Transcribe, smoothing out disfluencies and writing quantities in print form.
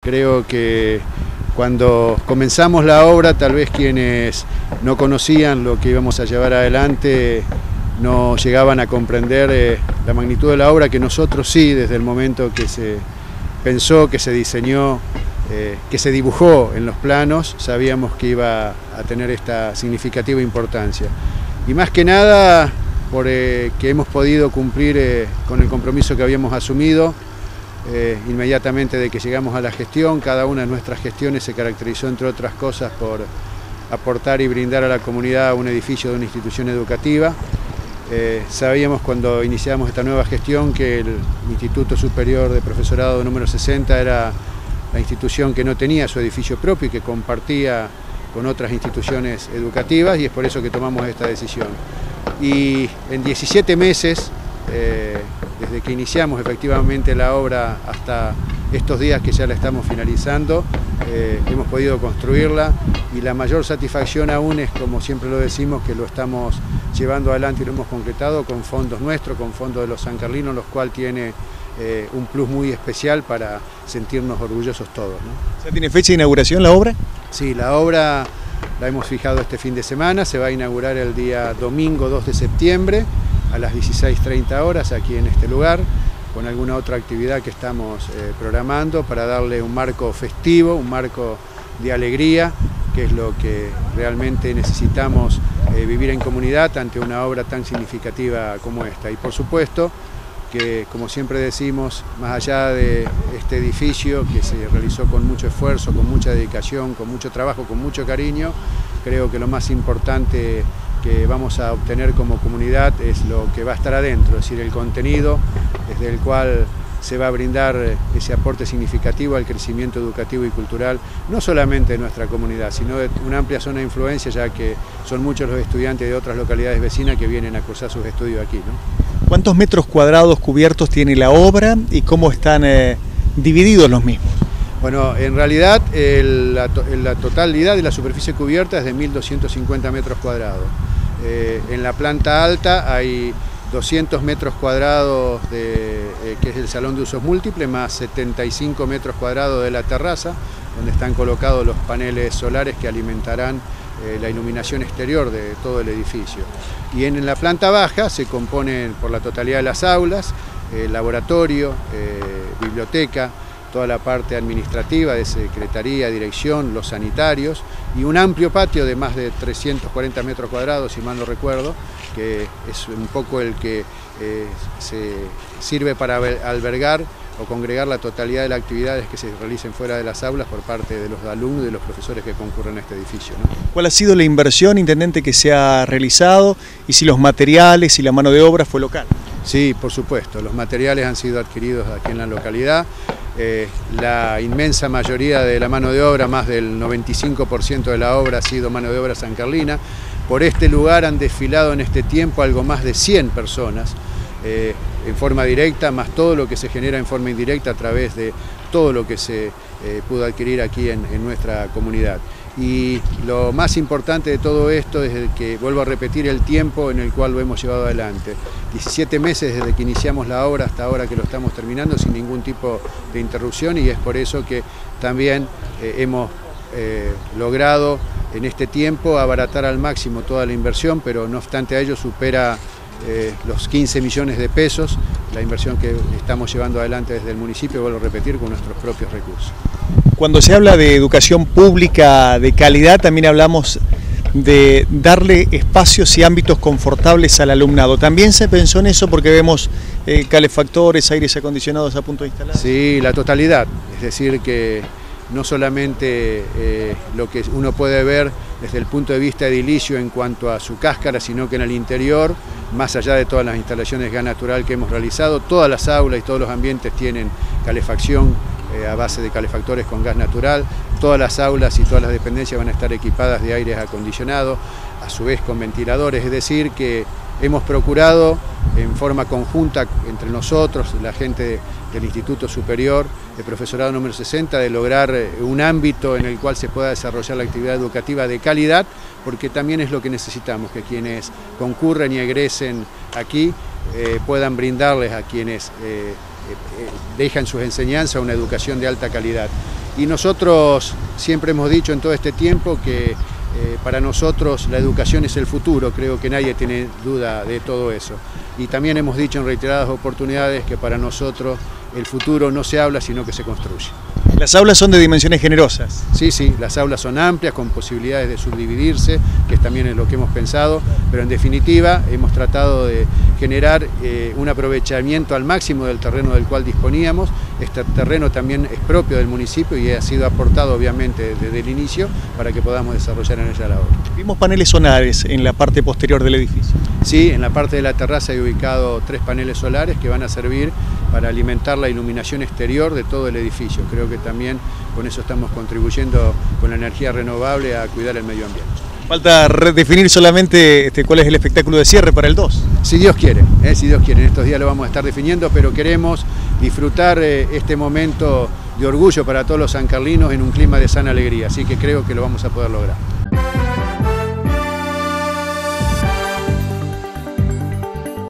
Creo que cuando comenzamos la obra, tal vez quienes no conocían lo que íbamos a llevar adelante no llegaban a comprender la magnitud de la obra, que nosotros sí, desde el momento que se pensó, que se diseñó, que se dibujó en los planos, sabíamos que iba a tener esta significativa importancia. Y más que nada, porque hemos podido cumplir con el compromiso que habíamos asumido inmediatamente de que llegamos a la gestión. Cada una de nuestras gestiones se caracterizó, entre otras cosas, por aportar y brindar a la comunidad un edificio de una institución educativa. Sabíamos cuando iniciamos esta nueva gestión que el Instituto Superior de Profesorado número 60 era la institución que no tenía su edificio propio y que compartía con otras instituciones educativas, y es por eso que tomamos esta decisión. Y en 17 meses, desde que iniciamos efectivamente la obra hasta estos días que ya la estamos finalizando, hemos podido construirla, y la mayor satisfacción aún es, como siempre lo decimos, que lo estamos llevando adelante y lo hemos concretado con fondos nuestros, con fondos de los sancarlinos, los cuales tiene un plus muy especial para sentirnos orgullosos todos, ¿no? ¿Ya tiene fecha de inauguración la obra? Sí, la obra la hemos fijado este fin de semana, se va a inaugurar el día domingo 2 de septiembre a las 16:30 horas aquí en este lugar, con alguna otra actividad que estamos programando para darle un marco festivo, un marco de alegría, que es lo que realmente necesitamos vivir en comunidad ante una obra tan significativa como esta. Y por supuesto que, como siempre decimos, más allá de este edificio que se realizó con mucho esfuerzo, con mucha dedicación, con mucho trabajo, con mucho cariño, creo que lo más importante que vamos a obtener como comunidad es lo que va a estar adentro, es decir, el contenido desde el cual se va a brindar ese aporte significativo al crecimiento educativo y cultural, no solamente de nuestra comunidad, sino de una amplia zona de influencia, ya que son muchos los estudiantes de otras localidades vecinas que vienen a cursar sus estudios aquí, ¿no? ¿Cuántos metros cuadrados cubiertos tiene la obra y cómo están divididos los mismos? Bueno, en realidad la totalidad de la superficie cubierta es de 1.250 metros cuadrados. En la planta alta hay 200 metros cuadrados que es el salón de usos múltiples, más 75 metros cuadrados de la terraza, donde están colocados los paneles solares que alimentarán la iluminación exterior de todo el edificio. Y en la planta baja se componen por la totalidad de las aulas, laboratorio, biblioteca, toda la parte administrativa de secretaría, dirección, los sanitarios, y un amplio patio de más de 340 metros cuadrados, si mal no recuerdo, que es un poco el que se sirve para albergar o congregar la totalidad de las actividades que se realicen fuera de las aulas por parte de los alumnos y de los profesores que concurren a este edificio, ¿no? ¿Cuál ha sido la inversión, intendente, que se ha realizado, y si los materiales y la mano de obra fue local? Sí, por supuesto, los materiales han sido adquiridos aquí en la localidad. La inmensa mayoría de la mano de obra, más del 95% de la obra, ha sido mano de obra sancarlina. Por este lugar han desfilado en este tiempo algo más de 100 personas, en forma directa, más todo lo que se genera en forma indirecta a través de todo lo que se pudo adquirir aquí en nuestra comunidad. Y lo más importante de todo esto es que, vuelvo a repetir, el tiempo en el cual lo hemos llevado adelante. 17 meses desde que iniciamos la obra hasta ahora que lo estamos terminando sin ningún tipo de interrupción, y es por eso que también hemos logrado en este tiempo abaratar al máximo toda la inversión, pero no obstante a ello supera los 15 millones de pesos la inversión que estamos llevando adelante desde el municipio, vuelvo a repetir, con nuestros propios recursos. Cuando se habla de educación pública de calidad, también hablamos de darle espacios y ámbitos confortables al alumnado. ¿También se pensó en eso porque vemos calefactores, aires acondicionados a punto de instalar? Sí, la totalidad, es decir que no solamente lo que uno puede ver desde el punto de vista edilicio en cuanto a su cáscara, sino que en el interior, más allá de todas las instalaciones de gas natural que hemos realizado, todas las aulas y todos los ambientes tienen calefacción a base de calefactores con gas natural. Todas las aulas y todas las dependencias van a estar equipadas de aires acondicionados, a su vez con ventiladores, es decir que hemos procurado en forma conjunta entre nosotros, la gente del Instituto Superior de Profesorado número 60, de lograr un ámbito en el cual se pueda desarrollar la actividad educativa de calidad, porque también es lo que necesitamos, que quienes concurren y egresen aquí puedan brindarles a quienes dejan sus enseñanzas una educación de alta calidad. Y nosotros siempre hemos dicho en todo este tiempo que para nosotros la educación es el futuro, creo que nadie tiene duda de todo eso. Y también hemos dicho en reiteradas oportunidades que para nosotros el futuro no se habla, sino que se construye. Las aulas son de dimensiones generosas. Sí, las aulas son amplias, con posibilidades de subdividirse, que también es lo que hemos pensado, pero en definitiva hemos tratado de generar un aprovechamiento al máximo del terreno del cual disponíamos. Este terreno también es propio del municipio y ha sido aportado obviamente desde el inicio para que podamos desarrollar en ella la obra. Vimos paneles solares en la parte posterior del edificio. Sí, en la parte de la terraza hay ubicado 3 paneles solares que van a servir para alimentar la iluminación exterior de todo el edificio. Creo que también con eso estamos contribuyendo con la energía renovable a cuidar el medio ambiente. Falta redefinir solamente cuál es el espectáculo de cierre para el 2. Si Dios quiere, si Dios quiere. En estos días lo vamos a estar definiendo, pero queremos disfrutar este momento de orgullo para todos los sancarlinos en un clima de sana alegría, así que creo que lo vamos a poder lograr.